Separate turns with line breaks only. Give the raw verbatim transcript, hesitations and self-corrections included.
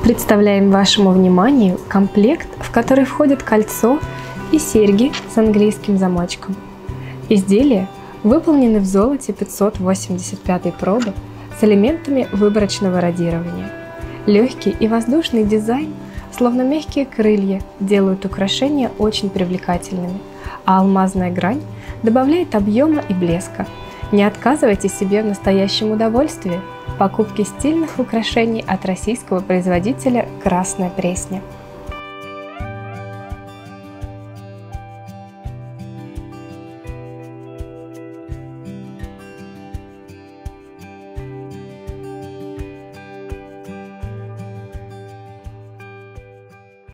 Представляем вашему вниманию комплект, в который входит кольцо и серьги с английским замочком. Изделия выполнены в золоте пятьсот восемьдесят пятой пробы с элементами выборочного радирования. Легкий и воздушный дизайн, словно мягкие крылья, делают украшения очень привлекательными, а алмазная грань добавляет объема и блеска. Не отказывайте себе в настоящем удовольствии покупки стильных украшений от российского производителя «Красная Пресня».